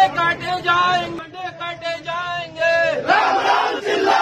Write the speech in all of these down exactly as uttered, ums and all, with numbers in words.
काटे जाएंगे, मंडे काटे जाएंगे। राम राम चिल्ला।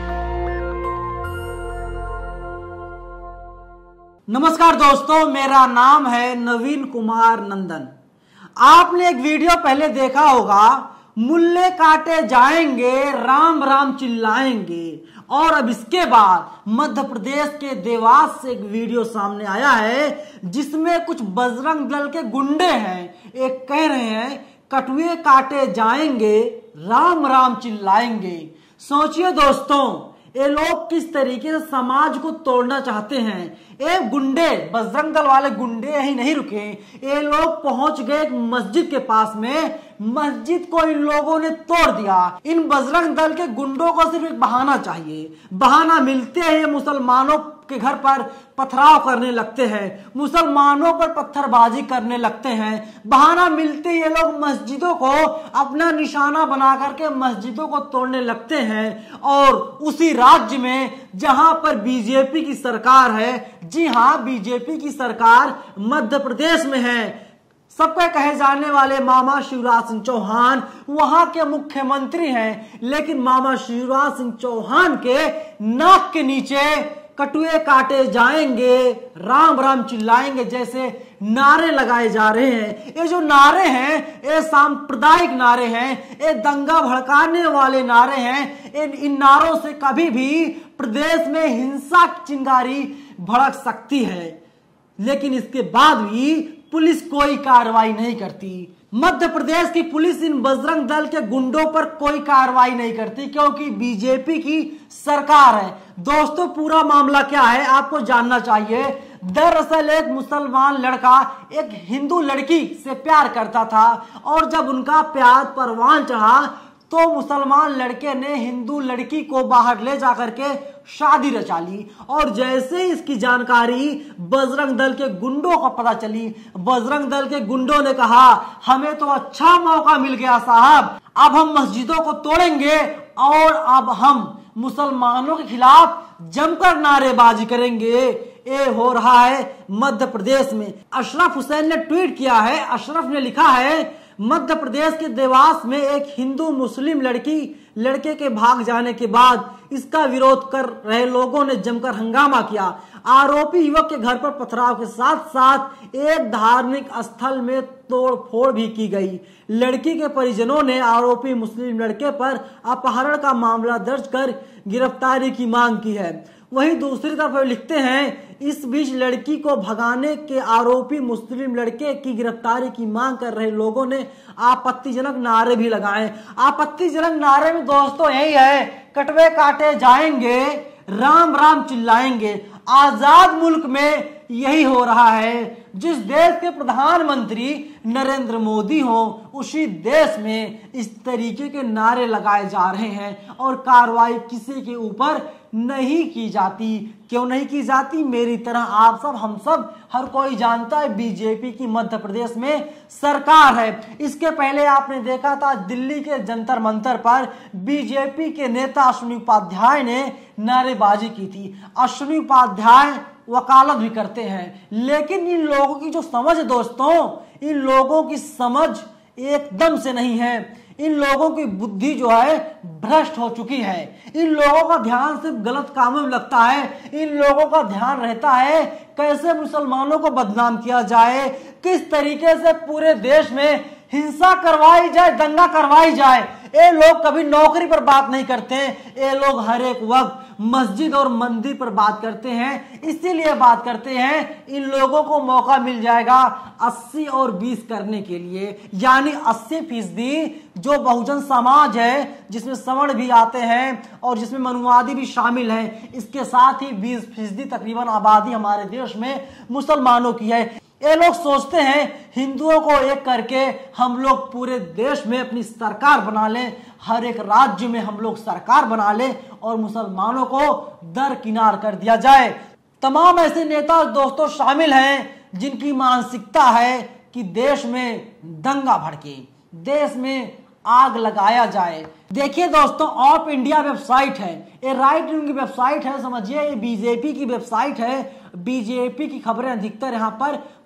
नमस्कार दोस्तों, मेरा नाम है नवीन कुमार नंदन। आपने एक वीडियो पहले देखा होगा, मुल्ले काटे जाएंगे, राम राम चिल्लाएंगे। और अब इसके बाद मध्य प्रदेश के देवास से एक वीडियो सामने आया है जिसमें कुछ बजरंग दल के गुंडे हैं, एक कह रहे हैं कटुए काटे जाएंगे, राम राम चिल्लाएंगे। सोचिए दोस्तों, ये लोग किस तरीके से समाज को तोड़ना चाहते हैं। ये गुंडे, बजरंग दल वाले गुंडे ही नहीं रुके, ये लोग पहुंच गए एक मस्जिद के पास में। मस्जिद को इन लोगों ने तोड़ दिया। इन बजरंग दल के गुंडों को सिर्फ एक बहाना चाहिए, बहाना मिलते हैं मुसलमानों के घर पर पथराव करने लगते हैं, मुसलमानों पर पत्थरबाजी करने लगते हैं। बहाना मिलते ये लोग मस्जिदों को अपना निशाना बना करके मस्जिदों को तोड़ने लगते हैं। और उसी राज्य में जहां पर बीजेपी की सरकार है, जी हाँ, बीजेपी की सरकार मध्य प्रदेश में है, सबके कहे जाने वाले मामा शिवराज सिंह चौहान वहां के मुख्यमंत्री हैं। लेकिन मामा शिवराज सिंह चौहान के नाक के नीचे कटुए काटे जाएंगे, राम राम चिल्लाएंगे जैसे नारे लगाए जा रहे हैं। ये जो नारे हैं, ये सांप्रदायिक नारे हैं, ये दंगा भड़काने वाले नारे हैं। इन इन नारों से कभी भी प्रदेश में हिंसा की चिंगारी भड़क सकती है, लेकिन इसके बाद भी पुलिस कोई कार्रवाई नहीं करती। मध्य प्रदेश की पुलिस इन बजरंग दल के गुंडों पर कोई कार्रवाई नहीं करती क्योंकि बीजेपी की सरकार है। दोस्तों, पूरा मामला क्या है आपको जानना चाहिए। दरअसल एक मुसलमान लड़का एक हिंदू लड़की से प्यार करता था और जब उनका प्यार परवान चढ़ा तो मुसलमान लड़के ने हिंदू लड़की को बाहर ले जाकर के शादी रचा ली। और जैसे ही इसकी जानकारी बजरंग दल के गुंडों को पता चली, बजरंग दल के गुंडों ने कहा, हमें तो अच्छा मौका मिल गया साहब, अब हम मस्जिदों को तोड़ेंगे और अब हम मुसलमानों के खिलाफ जमकर नारेबाजी करेंगे। ये हो रहा है मध्य प्रदेश में। अशरफ हुसैन ने ट्वीट किया है। अशरफ ने लिखा है, मध्य प्रदेश के देवास में एक हिंदू मुस्लिम लड़की लड़के के भाग जाने के बाद इसका विरोध कर रहे लोगों ने जमकर हंगामा किया। आरोपी युवक के घर पर पथराव के साथ साथ एक धार्मिक स्थल में तोड़फोड़ भी की गई। लड़की के परिजनों ने आरोपी मुस्लिम लड़के पर अपहरण का मामला दर्ज कर गिरफ्तारी की मांग की है। वहीं दूसरी तरफ लिखते हैं, इस बीच लड़की को भगाने के आरोपी मुस्लिम लड़के की गिरफ्तारी की मांग कर रहे लोगों ने आपत्तिजनक नारे भी लगाए। आपत्तिजनक नारे में दोस्तों यही है, कटवे काटे जाएंगे, राम राम चिल्लाएंगे। आजाद मुल्क में यही हो रहा है। जिस देश के प्रधानमंत्री नरेंद्र मोदी हो, उसी देश में इस तरीके के नारे लगाए जा रहे हैं और कार्रवाई किसी के ऊपर नहीं की जाती। क्यों नहीं की जाती? मेरी तरह आप सब, हम सब, हर कोई जानता है बीजेपी की मध्य प्रदेश में सरकार है। इसके पहले आपने देखा था दिल्ली के जंतर मंतर पर बीजेपी के नेता अश्विनी उपाध्याय ने नारेबाजी की थी। अश्विनी उपाध्याय वकालत भी करते हैं, लेकिन इन लोगों की जो समझ है दोस्तों, इन लोगों की समझ एकदम से नहीं है। इन लोगों की बुद्धि जो है भ्रष्ट हो चुकी है। इन लोगों का ध्यान सिर्फ गलत कामों में लगता है। इन लोगों का ध्यान रहता है कैसे मुसलमानों को बदनाम किया जाए, किस तरीके से पूरे देश में हिंसा करवाई जाए, दंगा करवाई जाए। ये लोग कभी नौकरी पर बात नहीं करते, ये लोग हर एक वक्त मस्जिद और मंदिर पर बात करते हैं। इसीलिए बात करते हैं, इन लोगों को मौका मिल जाएगा अस्सी और बीस करने के लिए, यानी अस्सी फीसदी जो बहुजन समाज है, जिसमें सवर्ण भी आते हैं और जिसमें मनुवादी भी शामिल हैं, इसके साथ ही बीस फीसदी तकरीबन आबादी हमारे देश में मुसलमानों की है। ये लोग सोचते हैं हिंदुओं को एक करके हम लोग पूरे देश में अपनी सरकार बना लें, हर एक राज्य में हम लोग सरकार बना लें और मुसलमानों को दरकिनार कर दिया जाए। तमाम ऐसे नेता दोस्तों शामिल हैं जिनकी मानसिकता है कि देश में दंगा भड़के, देश में आग लगाया जाए। देखिए दोस्तों, ऑफ इंडिया वेबसाइट है, ये राइट विंग की वेबसाइट है, समझिए ये बीजेपी की वेबसाइट है। बीजेपी की खबरें अधिकतर यहाँ पर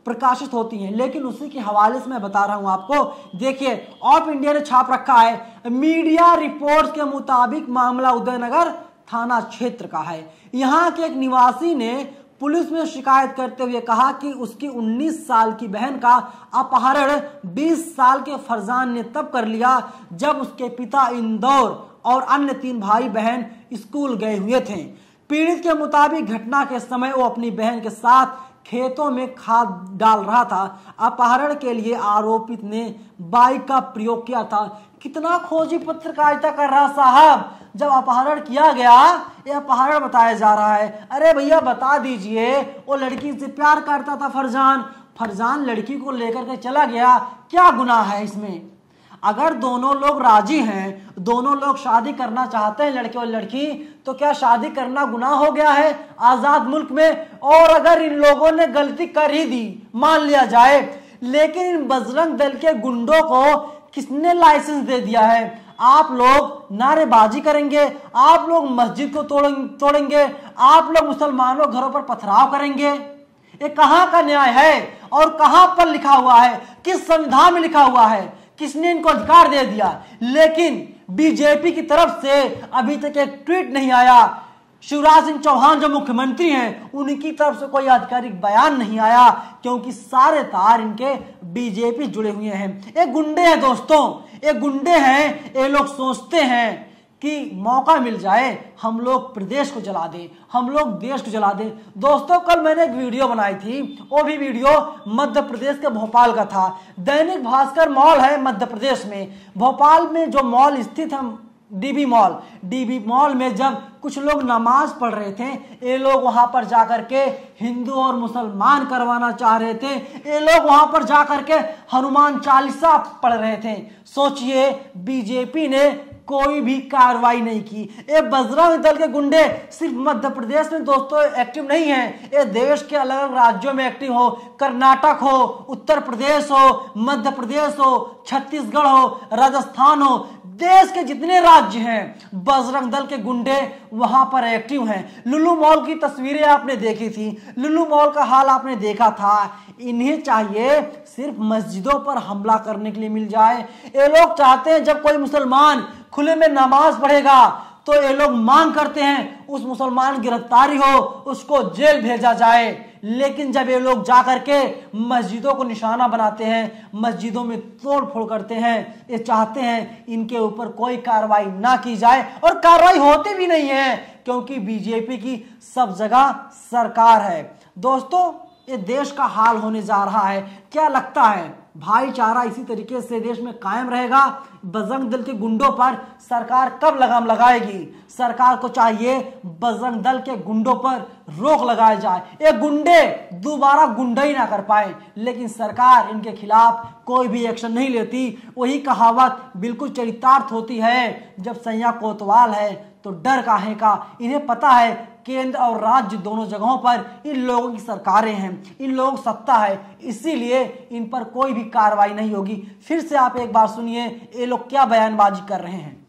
प्रकाशित होती हैं। लेकिन उसी के हवाले से मैं बता रहा हूं आपको। देखिए, ऑफ इंडिया ने छाप रखा है, मीडिया रिपोर्ट्स के मुताबिक मामला उदयनगर थाना क्षेत्र का है। यहां के एक निवासी ने पुलिस में शिकायत करते हुए कहा कि उसकी उन्नीस साल की बहन का अपहरण बीस साल के फरजान ने तब कर लिया जब उसके पिता इंदौर और अन्य तीन भाई बहन स्कूल गए हुए थे। पीड़ित के मुताबिक घटना के समय वो अपनी बहन के साथ खेतों में खाद डाल रहा था। अपहरण के लिए आरोपित ने बाइक का प्रयोग किया था। कितना खोजी पत्रकारिता कर रहा साहब। जब अपहरण किया गया, ये अपहरण बताया जा रहा है। अरे भैया बता दीजिए, वो लड़की से प्यार करता था फरजान, फरजान लड़की को लेकर के चला गया, क्या गुनाह है इसमें? अगर दोनों लोग राजी हैं, दोनों लोग शादी करना चाहते हैं, लड़के और लड़की, तो क्या शादी करना गुनाह हो गया है आजाद मुल्क में? और अगर इन लोगों ने गलती कर ही दी, मान लिया जाए, लेकिन इन बजरंग दल के गुंडों को किसने लाइसेंस दे दिया है? आप लोग नारेबाजी करेंगे, आप लोग मस्जिद को तोड़ेंगे, आप लोग मुसलमानों घरों पर पथराव करेंगे। ये कहां का न्याय है और कहां पर लिखा हुआ है? किस संविधान में लिखा हुआ है? किसने इनको अधिकार दे दिया? लेकिन बीजेपी की तरफ से अभी तक एक ट्वीट नहीं आया। शिवराज सिंह चौहान जो मुख्यमंत्री हैं, उनकी तरफ से कोई आधिकारिक बयान नहीं आया, क्योंकि सारे तार इनके बीजेपी जुड़े हुए हैं। ये गुंडे हैं दोस्तों, ये गुंडे हैं। ये लोग सोचते हैं कि मौका मिल जाए हम लोग प्रदेश को जला दें, हम लोग देश को जला दें। दोस्तों, कल मैंने एक वीडियो बनाई थी, वो भी वीडियो मध्य प्रदेश के भोपाल का था। दैनिक भास्कर मॉल है मध्य प्रदेश में, भोपाल में जो मॉल स्थित है डीबी मॉल, डीबी मॉल में जब कुछ लोग नमाज पढ़ रहे थे, ये लोग वहां पर जाकर के हिंदू और मुसलमान करवाना चाह रहे थे। ये लोग वहां पर जाकर के हनुमान चालीसा पढ़ रहे थे। सोचिए, बीजेपी ने कोई भी कार्रवाई नहीं की। ये बजरंग दल के गुंडे सिर्फ मध्य प्रदेश में दोस्तों एक्टिव नहीं है, ये देश के अलग अलग राज्यों में एक्टिव हो, कर्नाटक हो, उत्तर प्रदेश हो, मध्य प्रदेश हो, छत्तीसगढ़ हो, राजस्थान हो, देश के जितने राज्य हैं बजरंग दल के गुंडे वहां पर एक्टिव हैं। लुलु मॉल की तस्वीरें आपने देखी थी, लुलु मॉल का हाल आपने देखा था। इन्हें चाहिए सिर्फ मस्जिदों पर हमला करने के लिए मिल जाए। ये लोग चाहते हैं जब कोई मुसलमान खुले में नमाज पढ़ेगा तो ये लोग मांग करते हैं उस मुसलमान की गिरफ्तारी हो, उसको जेल भेजा जाए। लेकिन जब ये लोग जाकर के मस्जिदों को निशाना बनाते हैं, मस्जिदों में तोड़ फोड़ करते हैं, ये चाहते हैं इनके ऊपर कोई कार्रवाई ना की जाए, और कार्रवाई होती भी नहीं है क्योंकि बीजेपी की सब जगह सरकार है। दोस्तों, ये देश का हाल होने जा रहा है। क्या लगता है भाईचारा इसी तरीके से देश में कायम रहेगा? बजरंग दल के गुंडों पर सरकार कब लगाम लगाएगी? सरकार को चाहिए बजरंग दल के गुंडों पर रोक लगाई जाए, ये गुंडे दोबारा गुंडाई ना कर पाए। लेकिन सरकार इनके खिलाफ कोई भी एक्शन नहीं लेती। वही कहावत बिल्कुल चरितार्थ होती है, जब सैया कोतवाल है तो डर काहे का। इन्हें पता है केंद्र और राज्य दोनों जगहों पर इन लोगों की सरकारें हैं, इन लोगों की सत्ता है, इसीलिए इन पर कोई भी कार्रवाई नहीं होगी। फिर से आप एक बार सुनिए ये लोग क्या बयानबाजी कर रहे हैं।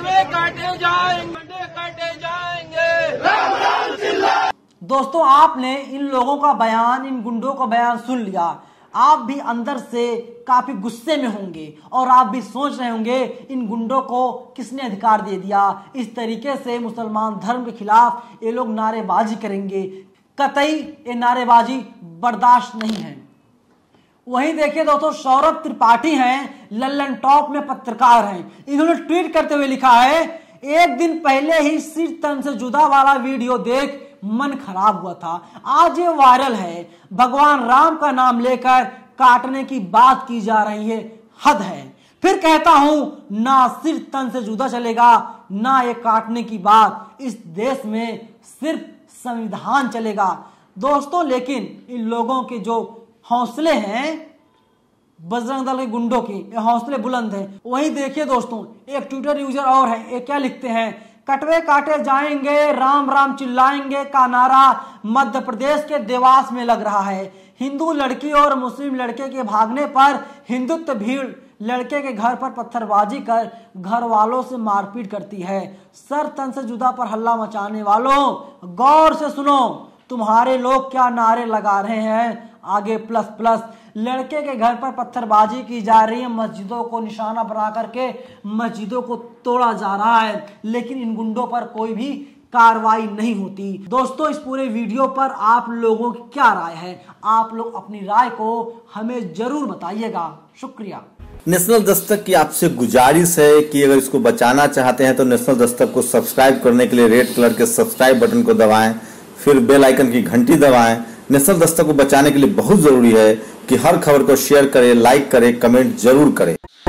काटे जाएंगे, काटे जाएंगे, राम राम चिल्ला। दोस्तों, आपने इन लोगों का बयान, इन गुंडों का बयान सुन लिया। आप भी अंदर से काफी गुस्से में होंगे और आप भी सोच रहे होंगे इन गुंडों को किसने अधिकार दे दिया, इस तरीके से मुसलमान धर्म के खिलाफ ये लोग नारेबाजी करेंगे। कतई ये नारेबाजी बर्दाश्त नहीं है। वहीं देखिए दोस्तों, सौरभ त्रिपाठी हैं, लल्लन टॉप में पत्रकार हैं। इन्होंने ट्वीट करते हुए लिखा है, एक दिन पहले ही सिर तन से जुदा वाला वीडियो देख मन खराब हुआ था, आज ये वायरल है। भगवान राम का नाम लेकर काटने की बात की जा रही है, हद है। फिर कहता हूं, ना सिर तन से जुदा चलेगा, ना ये काटने की बात। इस देश में सिर्फ संविधान चलेगा। दोस्तों, लेकिन इन लोगों के जो हौसले हैं, बजरंग दल के गुंडों की, ये हौसले बुलंद हैं। वहीं देखिए दोस्तों, एक ट्विटर यूजर और है, ये क्या लिखते हैं, कटवे काटे जाएंगे, राम राम चिल्लाएंगे का नारा मध्य प्रदेश के देवास में लग रहा है। हिंदू लड़की और मुस्लिम लड़के के भागने पर हिंदुत्व भीड़ लड़के के घर पर पत्थरबाजी कर घर वालों से मारपीट करती है। सर तन से जुदा पर हल्ला मचाने वालों, गौर से सुनो, तुम्हारे लोग क्या नारे लगा रहे हैं, आगे प्लस प्लस। लड़के के घर पर पत्थरबाजी की जा रही है, मस्जिदों को निशाना बना करके मस्जिदों को तोड़ा जा रहा है, लेकिन इन गुंडों पर कोई भी कार्रवाई नहीं होती। दोस्तों, इस पूरे वीडियो पर आप लोगों की क्या राय है? आप लोग अपनी राय को हमें जरूर बताइएगा। शुक्रिया। नेशनल दस्तक की आपसे गुजारिश है कि अगर इसको बचाना चाहते हैं तो नेशनल दस्तक को सब्सक्राइब करने के लिए रेड कलर के सब्सक्राइब बटन को दबाएं, फिर बेल आइकन की घंटी दबाएं। नेशनल दस्तक को बचाने के लिए बहुत जरूरी है कि हर खबर को शेयर करें, लाइक करें, कमेंट जरूर करें।